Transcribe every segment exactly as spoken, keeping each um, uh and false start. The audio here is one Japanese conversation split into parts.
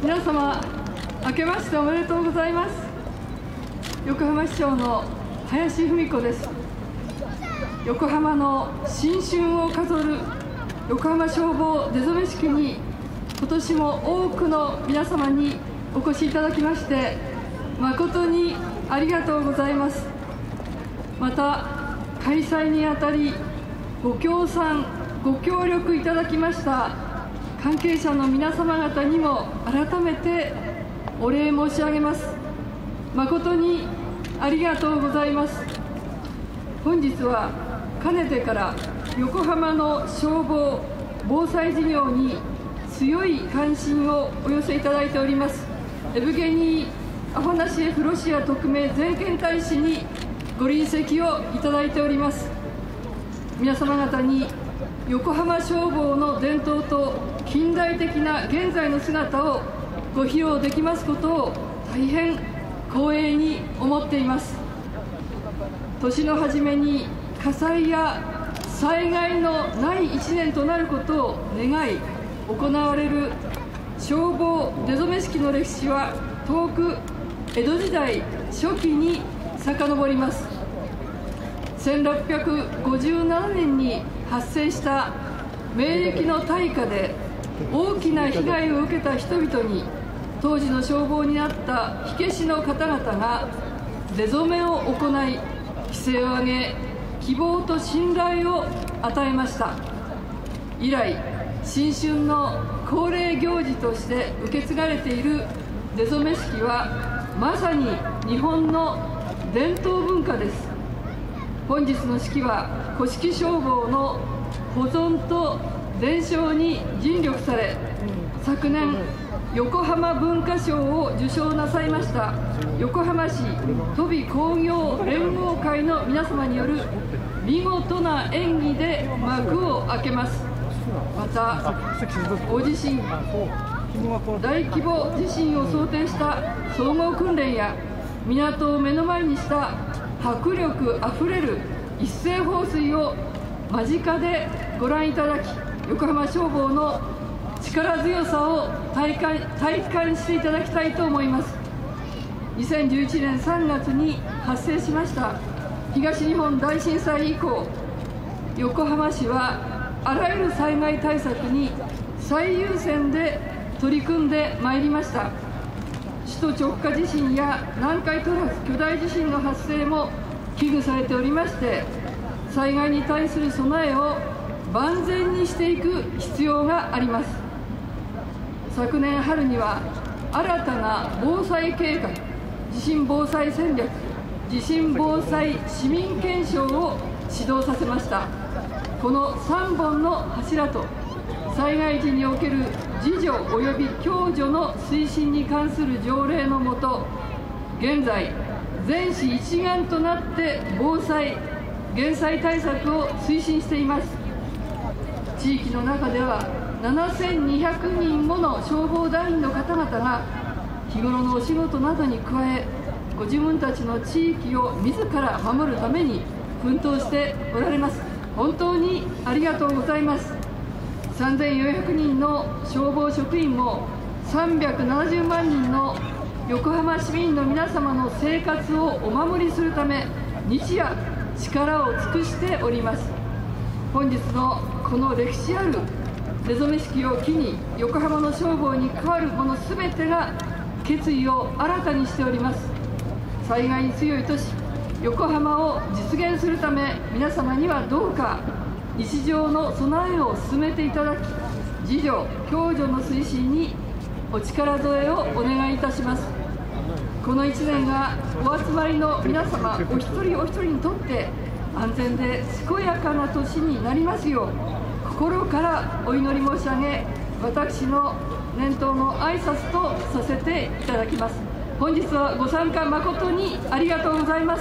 皆様、明けましておめでとうございます。横浜市長の林文子です。横浜の新春を飾る横浜消防出初め式に、今年も多くの皆様にお越しいただきまして誠にありがとうございます。また開催にあたりご協賛ご協力いただきました関係者の皆様方にも改めてお礼申し上げます。誠にありがとうございます。本日はかねてから横浜の消防防災事業に強い関心をお寄せいただいておりますエブゲニー・アファナシエフ・ロシア特命全権大使にご臨席をいただいております。皆様方に横浜消防の伝統と近代的な現在の姿をご披露できますことを大変光栄に思っています。年の初めに火災や災害のないいちねんとなることを願い行われる消防出初め式の歴史は遠く江戸時代初期に遡ります。せんろっぴゃくごじゅうななねんに発生した明暦の大火で大きな被害を受けた人々に当時の消防になった火消しの方々が出初めを行い規制を上げ希望と信頼を与えました。以来新春の恒例行事として受け継がれている出初め式はまさに日本の伝統文化です。本日の式は古式消防の保存と伝承に尽力され、昨年横浜文化賞を受賞なさいました横浜市都美工業連合会の皆様による見事な演技で幕を開けます。またご自身大規模地震を想定した総合訓練や港を目の前にした迫力あふれる一斉放水を間近でご覧いただき、横浜消防の力強さを体感、体感していただきたいと思います。にせんじゅういちねんさんがつに発生しました東日本大震災以降、横浜市はあらゆる災害対策に最優先で取り組んでまいりました。首都直下地震や南海トラフ巨大地震の発生も危惧されておりまして、災害に対する備えを万全にしていく必要があります。昨年春には新たな防災計画、地震防災戦略、地震防災市民検証を始動させました。このさんぼんの柱と災害時における自助及び共助の推進に関する条例のもと、現在全市一丸となって防災・減災対策を推進しています。地域の中ではななせんにひゃくにんもの消防団員の方々が日頃のお仕事などに加え、ご自分たちの地域を自ら守るために奮闘しておられます。本当にありがとうございます。さんぜんよんひゃくにんの消防職員もさんびゃくななじゅうまんにんの横浜市民の皆様の生活をお守りするため日夜力を尽くしております。本日のこの歴史ある出初め式を機に、横浜の消防に代わるものすべてが決意を新たにしております。災害に強い都市横浜を実現するため、皆様にはどうか日常の備えを進めていただき、自助・共助の推進にお力添えをお願いいたします。このいちねんがお集まりの皆様お一人お一人にとって安全で健やかな年になりますよう心からお祈り申し上げ、私の年頭の挨拶とさせていただきます。本日はご参加誠にありがとうございます。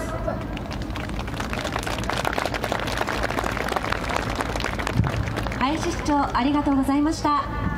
林市長、ありがとうございました。